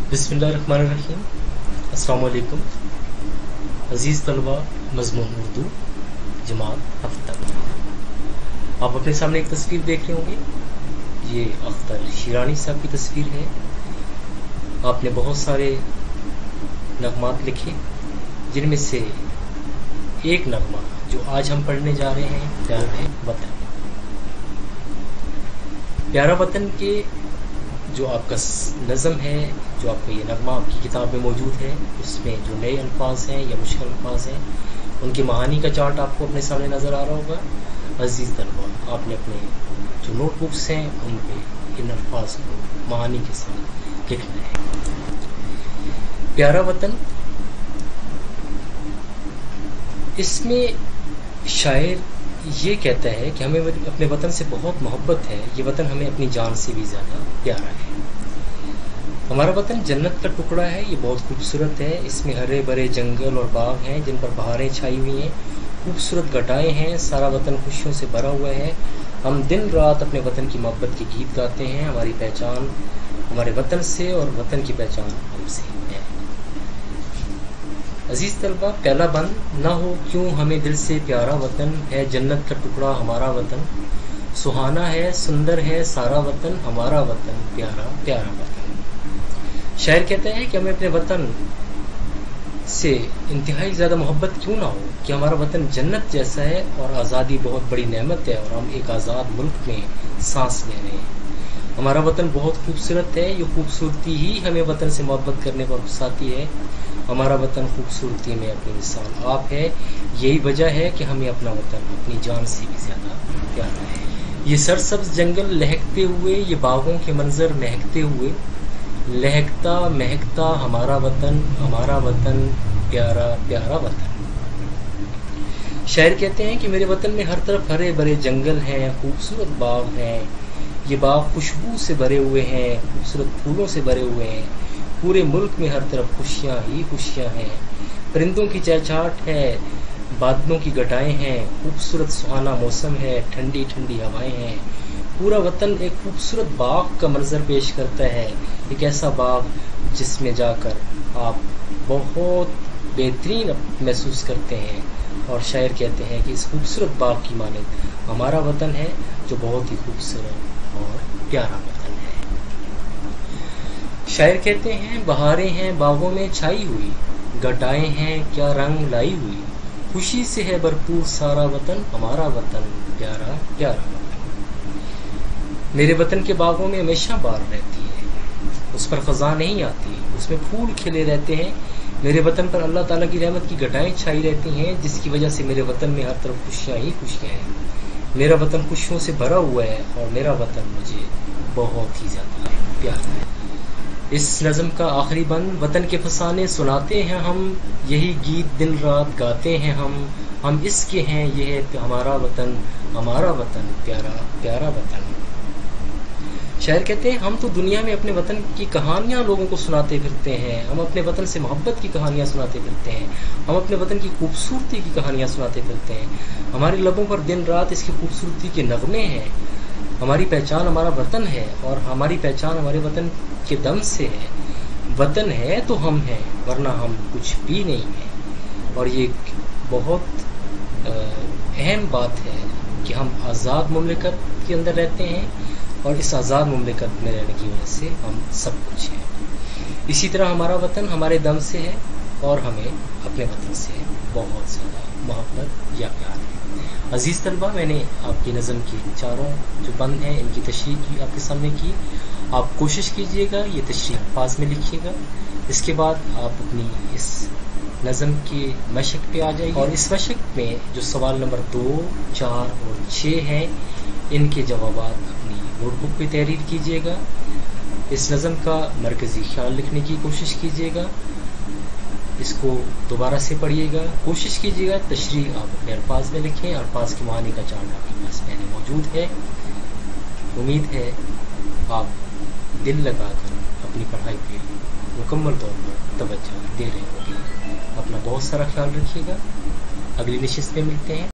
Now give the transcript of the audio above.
बिस्मिल्लाहिर्रहमानिर्रहीम। अस्सलाम वालेकुम अज़ीज़ तलबा, मज़मून उर्दू जमात हफ्ता। आप अपने सामने एक तस्वीर देख रहे होंगे। ये अख्तर शिरानी साहब की तस्वीर है। आपने बहुत सारे नगमात लिखे, जिनमें से एक नगमा जो आज हम पढ़ने जा रहे हैं प्यारा है वतन। प्यारा वतन के जो आपका नज़म है, जो आपका ये नगमा आपकी किताब में मौजूद है, उसमें जो नए अल्फाज हैं या मुश्किल अल्फाज हैं, उनकी महानी का चार्ट आपको अपने सामने नज़र आ रहा होगा। अजीज़ तलबा, आपने अपने जो नोटबुक्स हैं उन पे इन अल्फाज को महानी के साथ लिखना है। प्यारा वतन, इसमें शायर ये कहता है कि हमें अपने वतन से बहुत मोहब्बत है। ये वतन हमें अपनी जान से भी ज़्यादा प्यारा है। हमारा वतन जन्नत का टुकड़ा है। ये बहुत खूबसूरत है। इसमें हरे भरे जंगल और बाग हैं जिन पर बहारें छाई हुई हैं, खूबसूरत घटाएं हैं। सारा वतन खुशियों से भरा हुआ है। हम दिन रात अपने वतन की मोहब्बत के गीत गाते हैं। हमारी पहचान हमारे वतन से और वतन की पहचान हमसे है। अजीज़ तलबा, पहला बंद ना हो क्यों हमें दिल से प्यारा वतन है, जन्नत का टुकड़ा हमारा वतन, सुहाना है सुंदर है सारा वतन, हमारा वतन प्यारा प्यारा वतन। शायर कहते हैं कि हमें अपने वतन से इंतहाई ज़्यादा मोहब्बत क्यों ना हो, कि हमारा वतन जन्नत जैसा है और आज़ादी बहुत बड़ी नेमत है और हम एक आज़ाद मुल्क में सांस ले रहे हैं। हमारा वतन बहुत खूबसूरत है। ये खूबसूरती ही हमें वतन से मोहब्बत करने पर उकसाती है। हमारा वतन खूबसूरती में अपनी मिसाल आप है। यही वजह है कि हमें अपना वतन अपनी जान से भी ज़्यादा प्यारा है। ये सरसब्ज जंगल लहकते हुए, ये बागों के मंजर महकते हुए, लहकता महकता हमारा वतन प्यारा प्यारा वतन। शायर कहते हैं कि मेरे वतन में हर तरफ हरे भरे जंगल हैं, खूबसूरत बाग हैं। ये बाग खुशबू से भरे हुए हैं, खूबसूरत फूलों से भरे हुए हैं। पूरे मुल्क में हर तरफ खुशियाँ ही खुशियाँ हैं। परिंदों की चहचहाट है, बादलों की घटाएं हैं, खूबसूरत सुहाना मौसम है, ठंडी ठंडी हवाएं हैं। पूरा वतन एक खूबसूरत बाग का मंजर पेश करता है, एक ऐसा बाग जिसमें जाकर आप बहुत बेहतरीन महसूस करते हैं। और शायर कहते हैं कि इस खूबसूरत बाग की मानद हमारा वतन है, जो बहुत ही खूबसूरत और प्यारा वतन है। शायर कहते हैं बहारें हैं बागों में छाई हुई, घटाएं हैं क्या रंग लाई हुई, खुशी से है भरपूर सारा वतन, हमारा वतन प्यारा प्यारा वतन। मेरे वतन के बागों में हमेशा बहार रहती है, उस पर खज़ां नहीं आती, उसमें फूल खिले रहते हैं। मेरे वतन पर अल्लाह ताला की रहमत की घटाएं छाई रहती हैं, जिसकी वजह से मेरे वतन में हर तरफ खुशियाँ ही खुशियाँ हैं। मेरा वतन खुशियों से भरा हुआ है और मेरा वतन मुझे बहुत ही ज़्यादा प्यारा है। इस नज़म का आखिरी बंद, वतन के फसाने सुनाते हैं हम, यही गीत दिन रात गाते हैं हम इसके हैं, ये है हमारा वतन प्यारा प्यारा वतन। शायर कहते हैं हम तो दुनिया में अपने वतन की कहानियाँ लोगों को सुनाते फिरते हैं। हम अपने वतन से मोहब्बत की कहानियाँ सुनाते फिरते हैं। हम अपने वतन की खूबसूरती की कहानियाँ सुनाते फिरते हैं। हमारे लबों पर दिन रात इसकी खूबसूरती के नगमे हैं। हमारी पहचान हमारा वतन है और हमारी पहचान हमारे वतन के दम से है। वतन है तो हम हैं, वरना हम कुछ भी नहीं हैं। और ये बहुत अहम बात है कि हम आज़ाद मुमलिकत के अंदर रहते हैं और इस आज़ाद मुमलिकत में रहने की वजह से हम सब कुछ हैं। इसी तरह हमारा वतन हमारे दम से है और हमें अपने वतन से बहुत ज़्यादा मोहब्बत या प्यार है। अज़ीज़ तलबा, मैंने आपकी नज़म की चारों जो बंद हैं इनकी तशरीह की आपके सामने की। आप कोशिश कीजिएगा ये तशरीह अल्फाज में लिखिएगा। इसके बाद आप अपनी इस नज़म की मशक पे आ जाइए और इस मशक में जो सवाल नंबर 2, 4 और 6 हैं, इनके जवाबात अपनी नोटबुक पे तहरीर कीजिएगा। इस नज़म का मरकज़ी ख्याल लिखने की कोशिश कीजिएगा। इसको दोबारा से पढ़िएगा, कोशिश कीजिएगा तशरीह आप अपने अल्फाज में लिखें। अल्फाज की मानी का चार्ट आपके पास पहले मौजूद है। उम्मीद है आप दिल लगाकर अपनी पढ़ाई पे मुकम्मल तौर पर तवज्जो दे रहे होंगे। अपना बहुत सारा ख्याल रखिएगा। अगली नशिस्त में मिलते हैं।